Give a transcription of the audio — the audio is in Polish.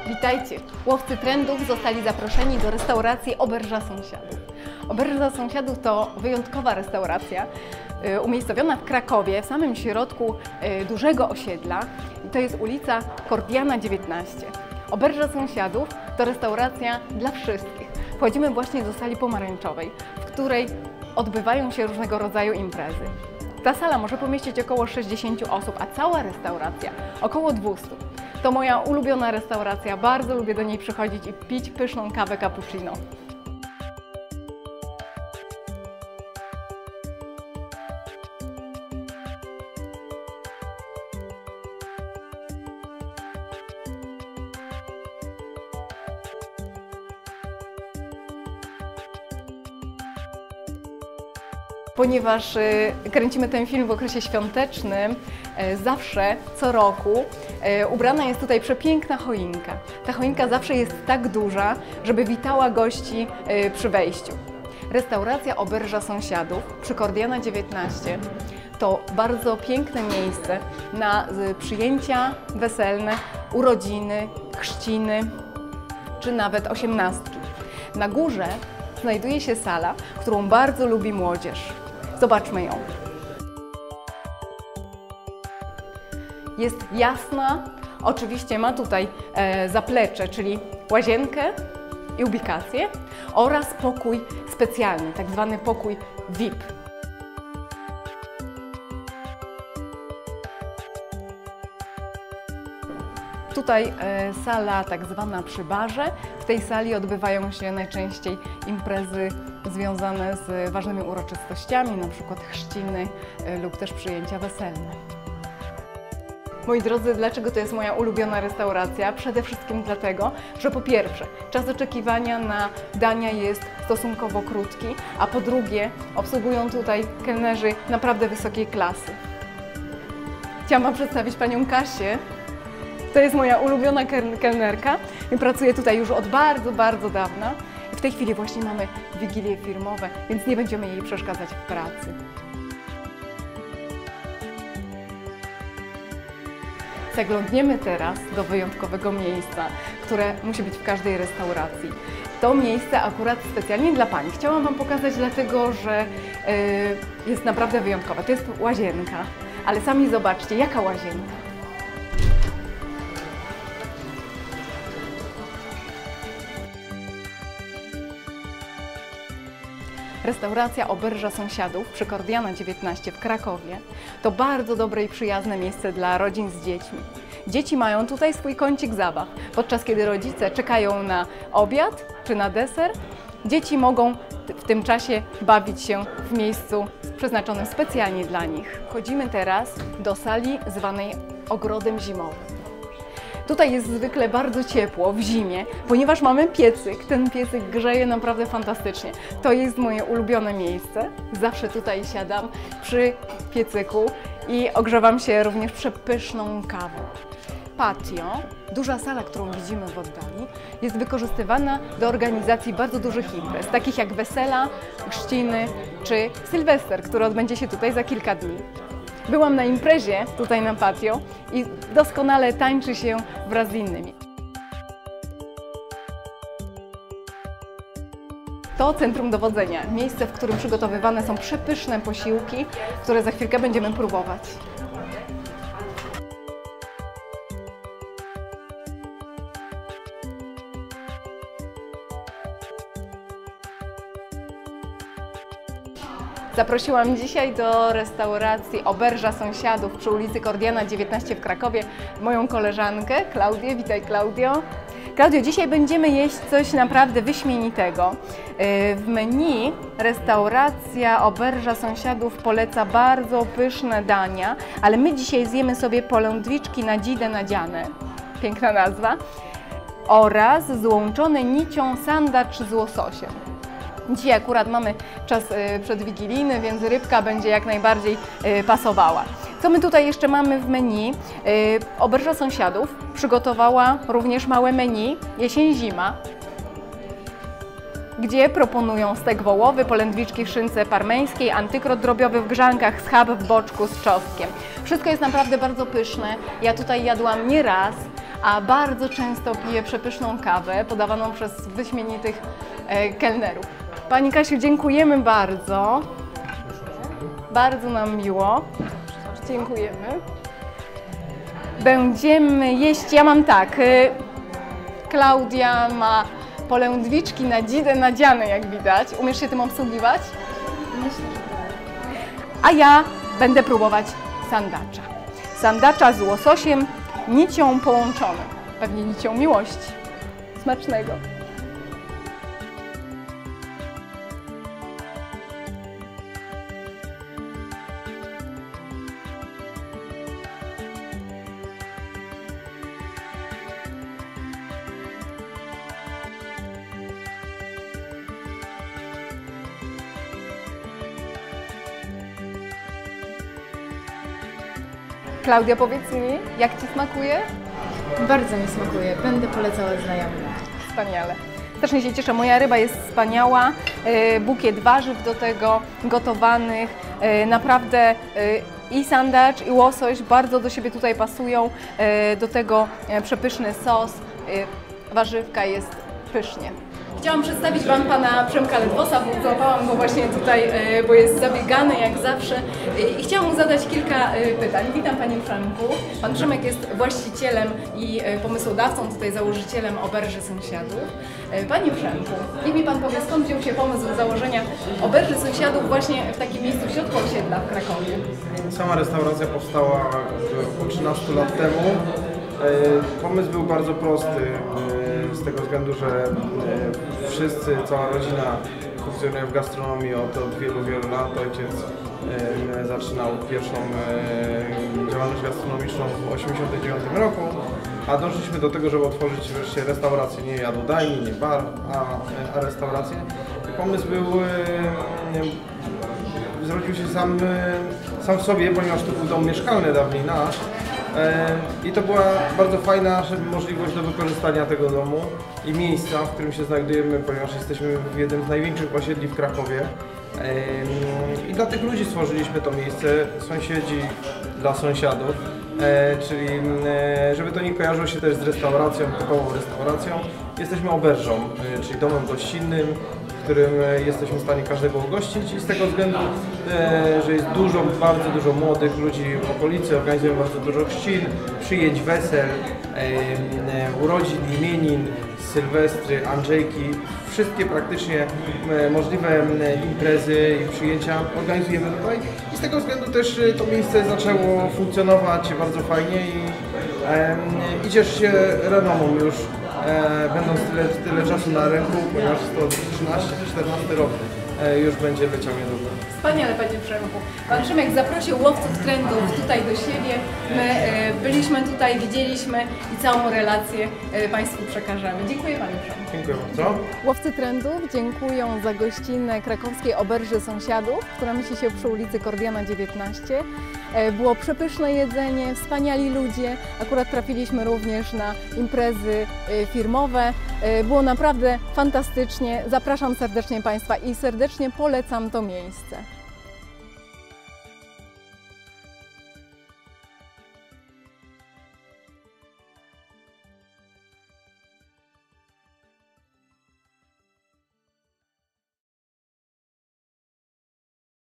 Witajcie! Łowcy trendów zostali zaproszeni do restauracji Oberża Sąsiadów. Oberża Sąsiadów to wyjątkowa restauracja umiejscowiona w Krakowie, w samym środku dużego osiedla. To jest ulica Kordiana 19. Oberża Sąsiadów to restauracja dla wszystkich. Wchodzimy właśnie do sali pomarańczowej, w której odbywają się różnego rodzaju imprezy. Ta sala może pomieścić około 60 osób, a cała restauracja około 200. To moja ulubiona restauracja, bardzo lubię do niej przychodzić i pić pyszną kawę cappuccino. Ponieważ kręcimy ten film w okresie świątecznym, zawsze, co roku, ubrana jest tutaj przepiękna choinka. Ta choinka zawsze jest tak duża, żeby witała gości przy wejściu. Restauracja Oberża Sąsiadów przy Kordiana 19 to bardzo piękne miejsce na przyjęcia weselne, urodziny, chrzciny czy nawet osiemnastki. Na górze znajduje się sala, którą bardzo lubi młodzież. Zobaczmy ją. Jest jasna, oczywiście ma tutaj zaplecze, czyli łazienkę i ubikację oraz pokój specjalny, tak zwany pokój VIP. Tutaj sala tak zwana przy barze. W tej sali odbywają się najczęściej imprezy związane z ważnymi uroczystościami, np. chrzciny lub też przyjęcia weselne. Moi drodzy, dlaczego to jest moja ulubiona restauracja? Przede wszystkim dlatego, że po pierwsze, czas oczekiwania na dania jest stosunkowo krótki, a po drugie, obsługują tutaj kelnerzy naprawdę wysokiej klasy. Chciałam Wam przedstawić panią Kasię. To jest moja ulubiona kelnerka i pracuję tutaj już od bardzo dawna. W tej chwili właśnie mamy wigilie firmowe, więc nie będziemy jej przeszkadzać w pracy. Zaglądniemy teraz do wyjątkowego miejsca, które musi być w każdej restauracji. To miejsce akurat specjalnie dla pań. Chciałam Wam pokazać dlatego, że jest naprawdę wyjątkowe. To jest łazienka, ale sami zobaczcie, jaka łazienka. Restauracja Oberża Sąsiadów przy Kordiana 19 w Krakowie to bardzo dobre i przyjazne miejsce dla rodzin z dziećmi. Dzieci mają tutaj swój kącik zabaw. Podczas kiedy rodzice czekają na obiad czy na deser, dzieci mogą w tym czasie bawić się w miejscu przeznaczonym specjalnie dla nich. Wchodzimy teraz do sali zwanej ogrodem zimowym. Tutaj jest zwykle bardzo ciepło w zimie, ponieważ mamy piecyk. Ten piecyk grzeje naprawdę fantastycznie. To jest moje ulubione miejsce. Zawsze tutaj siadam przy piecyku i ogrzewam się również przepyszną kawą. Patio, duża sala, którą widzimy w oddali, jest wykorzystywana do organizacji bardzo dużych imprez, takich jak wesela, chrzciny czy Sylwester, który odbędzie się tutaj za kilka dni. Byłam na imprezie tutaj na patio i doskonale tańczy się wraz z innymi. To centrum dowodzenia, miejsce, w którym przygotowywane są przepyszne posiłki, które za chwilkę będziemy próbować. Zaprosiłam dzisiaj do restauracji Oberża Sąsiadów przy ulicy Kordiana 19 w Krakowie moją koleżankę Klaudię. Witaj, Klaudio. Klaudio, dzisiaj będziemy jeść coś naprawdę wyśmienitego. W menu restauracja Oberża Sąsiadów poleca bardzo pyszne dania, ale my dzisiaj zjemy sobie polędwiczki nadzidę nadziane, piękna nazwa, oraz złączone nicią sandacz z łososiem. Dzisiaj akurat mamy czas przedwigilijny, więc rybka będzie jak najbardziej pasowała. Co my tutaj jeszcze mamy w menu? Oberża Sąsiadów przygotowała również małe menu jesień-zima, gdzie proponują stek wołowy, polędwiczki w szynce parmeńskiej, antykrot drobiowy w grzankach, schab w boczku z czosnkiem. Wszystko jest naprawdę bardzo pyszne. Ja tutaj jadłam nie raz, a bardzo często piję przepyszną kawę podawaną przez wyśmienitych kelnerów. Pani Kasiu, dziękujemy bardzo. Bardzo nam miło. Dziękujemy. Będziemy jeść, ja mam tak, Klaudia ma polędwiczki nadziane, jak widać. Umiesz się tym obsługiwać? Myślę, że tak. A ja będę próbować sandacza. Sandacza z łososiem, nicią połączonym. Pewnie nicią miłości. Smacznego. Klaudia, powiedz mi, jak Ci smakuje? Bardzo mi smakuje. Będę polecała znajomym. Wspaniale. Strasznie się cieszę. Moja ryba jest wspaniała. Bukiet warzyw do tego gotowanych. Naprawdę i sandacz, i łosoś bardzo do siebie tutaj pasują. Do tego przepyszny sos. Warzywka jest pysznie. Chciałam przedstawić Wam pana Przemka Ledwosa, bo złapałam go właśnie tutaj, bo jest zabiegany jak zawsze i chciałam mu zadać kilka pytań. Witam Panie Przemku. Pan Przemek jest właścicielem i pomysłodawcą, tutaj założycielem Oberży Sąsiadów. Panie Przemku, niech mi Pan powie, skąd wziął się pomysł założenia Oberży Sąsiadów właśnie w takim miejscu w środku osiedla w Krakowie? Sama restauracja powstała około 13 lat temu. Pomysł był bardzo prosty, z tego względu, że wszyscy, cała rodzina funkcjonuje w gastronomii od wielu lat. Ojciec zaczynał pierwszą działalność gastronomiczną w 1989 roku, a doszliśmy do tego, żeby otworzyć wreszcie restaurację, nie jadłodajni, nie bar, a restaurację. Pomysł był, zrodził się sam w sobie, ponieważ to był dom mieszkalny dawniej nasz. I to była bardzo fajna możliwość do wykorzystania tego domu i miejsca, w którym się znajdujemy, ponieważ jesteśmy w jednym z największych osiedli w Krakowie. I dla tych ludzi stworzyliśmy to miejsce, sąsiedzi dla sąsiadów, czyli żeby to nie kojarzyło się też z restauracją, typową restauracją. Jesteśmy oberżą, czyli domem gościnnym, w którym jesteśmy w stanie każdego ugościć i z tego względu, że jest bardzo dużo młodych ludzi w okolicy, organizujemy bardzo dużo chrzcin, przyjęć, wesel, urodzin, imienin, sylwestry, Andrzejki, wszystkie praktycznie możliwe imprezy i przyjęcia organizujemy tutaj i z tego względu też to miejsce zaczęło funkcjonować bardzo fajnie i cieszy się renomą już, będąc tyle czasu na rynku, ponieważ to 13-14 rok już będzie leciał niedługo. Wspaniale, Panie Przemku. Pan Przemek zaprosił łowców trendów tutaj do siebie. My byliśmy tutaj, widzieliśmy i całą relację Państwu przekażemy. Dziękuję Panie Przemku. Dziękuję bardzo. Łowcy trendów dziękują za gościnę krakowskiej Oberży Sąsiadów, która mieści się przy ulicy Kordiana 19. Było przepyszne jedzenie, wspaniali ludzie. Akurat trafiliśmy również na imprezy firmowe. Było naprawdę fantastycznie. Zapraszam serdecznie Państwa i serdecznie polecam to miejsce.